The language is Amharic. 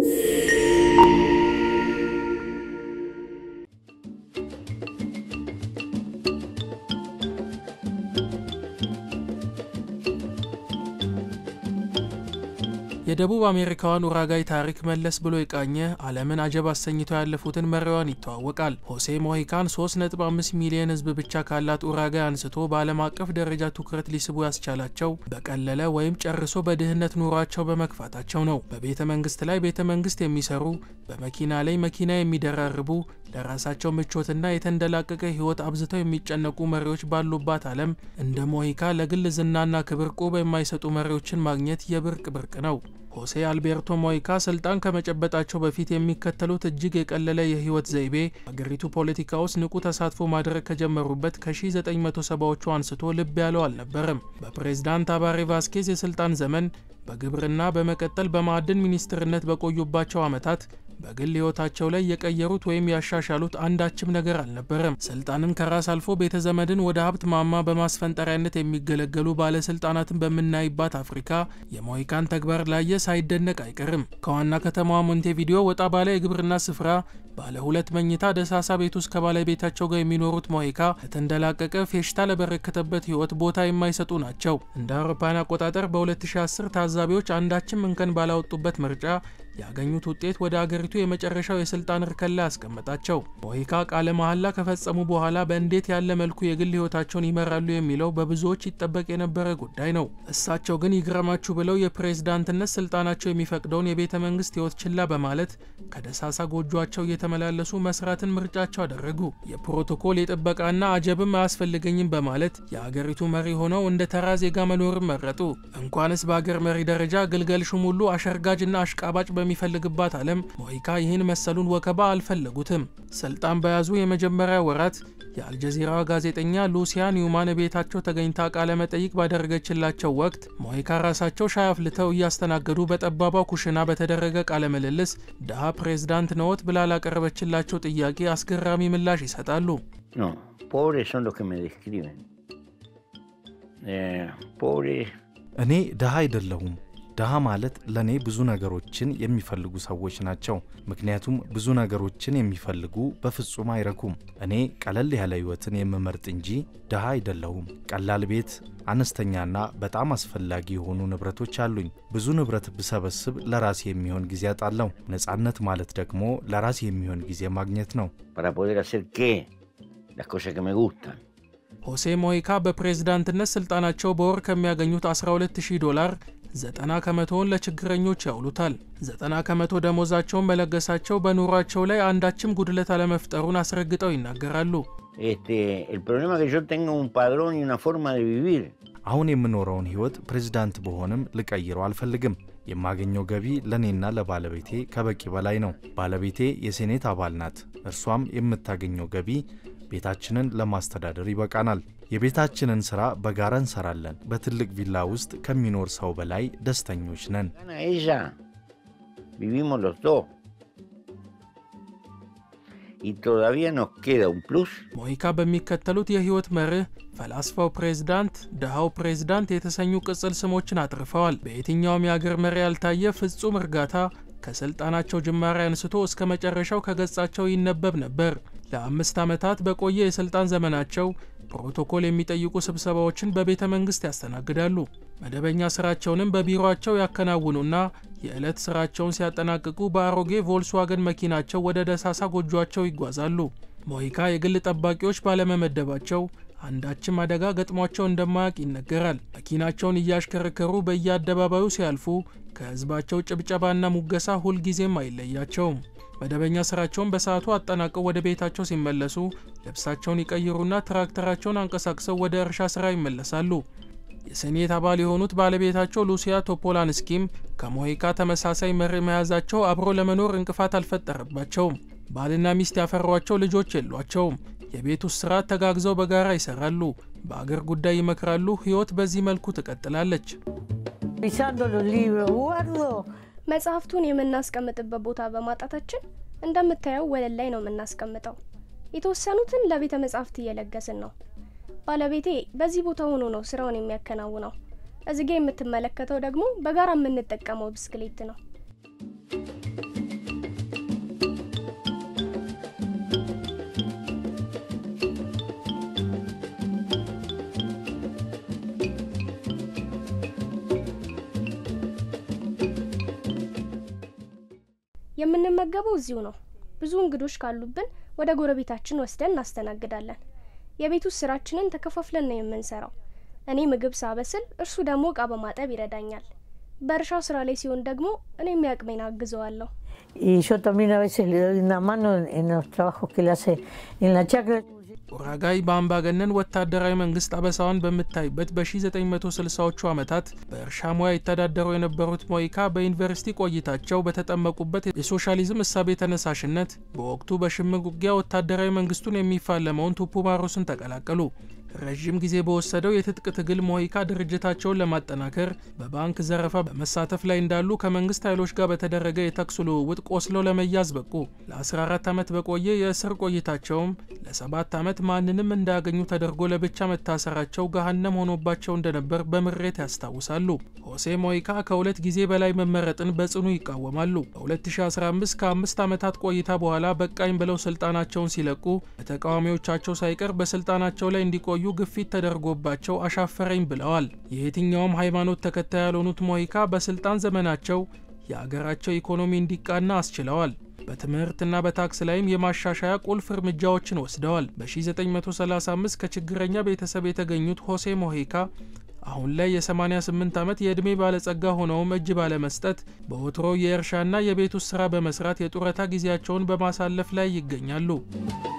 የደቡብ አሜሪካውን ኡራጋይ ታሪክ መለስ ብሎ የቃኘ ዓለምን አጀብ አሰኝቶ ያለፉትን መሪዋን ይተዋወቃል። ሆሴ ሞሂካን 3.5 ሚሊዮን ህዝብ ብቻ ካላት ኡራጋይ አንስቶ በዓለም አቀፍ ደረጃ ትኩረት ሊስቡ ያስቻላቸው በቀለለ ወይም ጨርሶ በድህነት ኑሯቸው በመክፋታቸው ነው። በቤተ መንግስት ላይ ቤተ መንግስት የሚሰሩ፣ በመኪና ላይ መኪና የሚደራርቡ፣ ለራሳቸው ምቾትና የተንደላቀቀ ህይወት አብዝተው የሚጨነቁ መሪዎች ባሉባት ዓለም እንደ ሞሂካ ለግል ዝናና ክብር ቁብ የማይሰጡ መሪዎችን ማግኘት የብርቅ ብርቅ ነው። ሆሴ አልቤርቶ ሞሂካ ስልጣን ከመጨበጣቸው በፊት የሚከተሉት እጅግ የቀለለ የህይወት ዘይቤ አገሪቱ ፖለቲካ ውስጥ ንቁ ተሳትፎ ማድረግ ከጀመሩበት ከ1970ዎቹ አንስቶ ልብ ያለው አልነበረም። በፕሬዝዳንት ታባሬ ቫስኬዝ የስልጣን ዘመን በግብርና በመቀጠል በማዕድን ሚኒስትርነት በቆዩባቸው ዓመታት በግል ህይወታቸው ላይ የቀየሩት ወይም ያሻሻሉት አንዳችም ነገር አልነበረም። ስልጣንን ከራስ አልፎ ቤተዘመድን ወደ ሀብት ማማ በማስፈንጠሪያነት የሚገለገሉ ባለስልጣናትን በመናይባት አፍሪካ የሞሂካን ተግባር ላየ ሳይደነቅ አይቀርም። ከዋና ከተማዋ ሞንቴቪዲዮ ወጣ ባለ የግብርና ስፍራ ባለ ሁለት መኝታ ደሳሳ ቤት ውስጥ ከባለቤታቸው ጋር የሚኖሩት ሞሂካ ለተንደላቀቀ ፌሽታ ለበረከተበት ህይወት ቦታ የማይሰጡ ናቸው። እንደ አውሮፓውያን አቆጣጠር በ2010 ታዛቢዎች አንዳችም እንከን ባላወጡበት ምርጫ ያገኙት ውጤት ወደ አገሪቱ የመጨረሻው የስልጣን እርከን ላይ አስቀመጣቸው። ሞሂካ ቃለ መሐላ ከፈጸሙ በኋላ በእንዴት ያለ መልኩ የግል ህይወታቸውን ይመራሉ የሚለው በብዙዎች ይጠበቅ የነበረ ጉዳይ ነው። እሳቸው ግን ይግረማችሁ ብለው የፕሬዝዳንትነት ስልጣናቸው የሚፈቅደውን የቤተ መንግስት ህይወት ችላ በማለት ከደሳሳ ጎጆአቸው እየተመላለሱ መስራትን ምርጫቸው አደረጉ። የፕሮቶኮል የጥበቃና አጀብም አያስፈልገኝም በማለት የአገሪቱ መሪ ሆነው እንደ ተራ ዜጋ መኖርን መረጡ። እንኳንስ በአገር መሪ ደረጃ ግልገል ሹም ሁሉ አሸርጋጅና አሽቃባጭ በሚፈልግባት ዓለም ሞሂካ ይህን መሰሉን ወከባ አልፈለጉትም። ስልጣን በያዙ የመጀመሪያ ወራት የአልጀዚራዋ ጋዜጠኛ ሉሲያ ኒውማን ቤታቸው ተገኝታ ቃለ መጠይቅ ባደረገችላቸው ወቅት ሞሂካ ራሳቸው ሻይ አፍልተው እያስተናገዱ በጠባቧ ኩሽና በተደረገ ቃለ ምልልስ ደሃ ፕሬዝዳንት ነዎት ብላ ላቀረበችላቸው ጥያቄ አስገራሚ ምላሽ ይሰጣሉ። No, pobres son los que me describen. Pobres እኔ ደሃ አይደለሁም። ደሃ ማለት ለኔ ብዙ ነገሮችን የሚፈልጉ ሰዎች ናቸው። ምክንያቱም ብዙ ነገሮችን የሚፈልጉ በፍጹም አይረኩም። እኔ ቀለል ያለ ህይወትን የምመርጥ እንጂ ደሃ አይደለሁም። ቀላል ቤት፣ አነስተኛና በጣም አስፈላጊ የሆኑ ንብረቶች አሉኝ። ብዙ ንብረት ብሰበስብ ለራሴ የሚሆን ጊዜ አጣለሁ። ነፃነት ማለት ደግሞ ለራሴ የሚሆን ጊዜ ማግኘት ነው። para poder hacer qué, las cosas que me gustan. ሆሴ ሞሂካ በፕሬዝዳንትነት ስልጣናቸው በወር ከሚያገኙት $12000 90 ከመቶውን ለችግረኞች ያውሉታል። 90 ከመቶ ደሞዛቸውን መለገሳቸው በኑሯቸው ላይ አንዳችም ጉድለት አለመፍጠሩን አስረግጠው ይናገራሉ። El problema que yo tengo un padrón y una forma de vivir. አሁን የምኖረውን ህይወት ፕሬዝዳንት በሆንም ልቀይረው አልፈልግም። የማገኘው ገቢ ለኔና ለባለቤቴ ከበቂ በላይ ነው። ባለቤቴ የሴኔት አባል ናት። እርሷም የምታገኘው ገቢ ቤታችንን ለማስተዳደር ይበቃናል። የቤታችንን ስራ በጋራ እንሰራለን። በትልቅ ቪላ ውስጥ ከሚኖር ሰው በላይ ደስተኞች ነን። Ella vivimos los dos. Y todavía nos queda un plus. ሞሂካ በሚከተሉት የህይወት መርህ ፈላስፋው ፕሬዝዳንት፣ ደሃው ፕሬዝዳንት የተሰኙ ቅጽል ስሞችን አጥርፈዋል። በየትኛውም የአገር መሪ ያልታየ ፍጹም እርጋታ ከስልጣናቸው ጅማሬ አንስቶ እስከ መጨረሻው ከገጻቸው ይነበብ ነበር። ለ5 ዓመታት በቆየ የስልጣን ዘመናቸው ፕሮቶኮል የሚጠይቁ ስብሰባዎችን በቤተ መንግስት ያስተናግዳሉ። መደበኛ ስራቸውንም በቢሮአቸው ያከናውኑና የዕለት ስራቸውን ሲያጠናቅቁ በአሮጌ ቮልስዋገን መኪናቸው ወደ ደሳሳ ጎጆአቸው ይጓዛሉ። ሞሂካ የግል ጠባቂዎች ባለመመደባቸው አንዳችም አደጋ ገጥሟቸው እንደማያውቅ ይነገራል። መኪናቸውን እያሽከረከሩ በየአደባባዩ ሲያልፉ ከህዝባቸው ጭብጨባና ሙገሳ ሁልጊዜም አይለያቸውም። መደበኛ ስራቸውን በሰዓቱ አጠናቀው ወደ ቤታቸው ሲመለሱ ልብሳቸውን ይቀይሩና ትራክተራቸውን አንቀሳቅሰው ወደ እርሻ ስራ ይመለሳሉ። የሴኔት አባል የሆኑት ባለቤታቸው ሉሲያ ቶፖላንስኪም ከሞሂካ ተመሳሳይ መሪ መያዛቸው አብሮ ለመኖር እንቅፋት አልፈጠረባቸውም። ባልና ሚስት ያፈሯቸው ልጆች የሏቸውም። የቤት ውስጥ ስራ ተጋግዘው በጋራ ይሰራሉ። በአገር ጉዳይ ይመክራሉ። ህይወት በዚህ መልኩ ትቀጥላለች። መጽሐፍቱን የምናስቀምጥበት ቦታ በማጣታችን እንደምታየው ወለል ላይ ነው የምናስቀምጠው። የተወሰኑትን ለቤተ መጻሕፍት እየለገስን ነው። ባለቤቴ በዚህ ቦታ ሆኖ ነው ስራውን የሚያከናውነው። እዚህ ጋር የምትመለከተው ደግሞ በጋራ የምንጠቀመው ብስክሌት ነው። የምንመገበው እዚሁ ነው። ብዙ እንግዶች ካሉብን ወደ ጎረቤታችን ወስደን እናስተናግዳለን። የቤት ውስጥ ስራችንን ተከፋፍለን ነው የምንሰራው። እኔ ምግብ ሳበስል እርሱ ደግሞ እቃ በማጠብ ይረዳኛል። በእርሻው ስራ ላይ ሲሆን ደግሞ እኔ የሚያቅሜን አግዘዋለሁ። Y yo también a veces le doy una mano en los trabajos que le hace en la chacra. ኡራጋይ በአምባገነን ወታደራዊ መንግስት አበሳዋን በምታይበት በ1960ዎቹ ዓመታት በእርሻ ሙያ ይተዳደሩ የነበሩት ሞይካ በዩኒቨርሲቲ ቆይታቸው በተጠመቁበት የሶሻሊዝም እሳቤ ተነሳሽነት በወቅቱ በሽምቅ ውጊያ ወታደራዊ መንግስቱን የሚፋለመውን ቱፑማሮስን ተቀላቀሉ። ረጅም ጊዜ በወሰደው የትጥቅ ትግል ሞይካ ድርጅታቸውን ለማጠናከር በባንክ ዘረፋ በመሳተፍ ላይ እንዳሉ ከመንግስት ኃይሎች ጋር በተደረገ የተኩስ ልውውጥ ቆስለው ለመያዝ በቁ። ለ14 ዓመት በቆየ የእስር ቆይታቸውም ለ7 ዓመት ማንንም እንዳያገኙ ተደርጎ ለብቻ መታሰራቸው ገሃነም ሆኖባቸው እንደነበር በምሬት ያስታውሳሉ። ሆሴ ሞይካ ከሁለት ጊዜ በላይ መመረጥን በጽኑ ይቃወማሉ። በ2015 ከ5 ዓመታት ቆይታ በኋላ በቃኝ ብለው ስልጣናቸውን ሲለቁ በተቃዋሚዎቻቸው ሳይቀር በስልጣናቸው ላይ እንዲቆዩ ግፊት ተደርጎባቸው አሻፈረኝ ብለዋል። የየትኛውም ሃይማኖት ተከታይ ያልሆኑት ሞይካ በስልጣን ዘመናቸው የአገራቸው ኢኮኖሚ እንዲቃና አስችለዋል። በትምህርትና በታክስ ላይም የማሻሻያ ቁልፍ እርምጃዎችን ወስደዋል። በ1935 ከችግረኛ ቤተሰብ የተገኙት ሆሴ ሞይካ አሁን ላይ የ88 ዓመት የዕድሜ ባለጸጋ ሆነውም እጅ ባለመስጠት በወትሮ የእርሻና የቤት ውስጥ ስራ በመስራት የጡረታ ጊዜያቸውን በማሳለፍ ላይ ይገኛሉ።